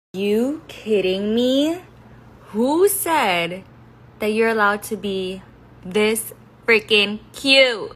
You kidding me? Who said that you're allowed to be this freaking cute?